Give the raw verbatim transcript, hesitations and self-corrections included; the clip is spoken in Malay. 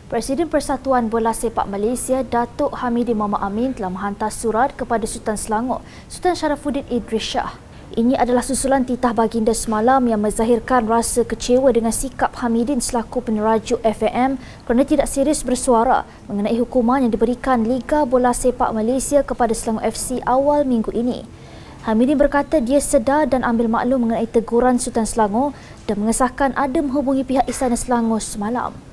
Presiden Persatuan Bola Sepak Malaysia, Datuk Hamidin Amin telah menghantar surat kepada Sultan Selangor, Sultan Sharifuddin Idris Shah. Ini adalah susulan titah baginda semalam yang menzahirkan rasa kecewa dengan sikap Hamidin selaku penerajuk F A M kerana tidak serius bersuara mengenai hukuman yang diberikan Liga Bola Sepak Malaysia kepada Selangor F C awal minggu ini. Hamidin berkata dia sedar dan ambil maklum mengenai teguran Sultan Selangor dan mengesahkan ada menghubungi pihak Istana Selangor semalam.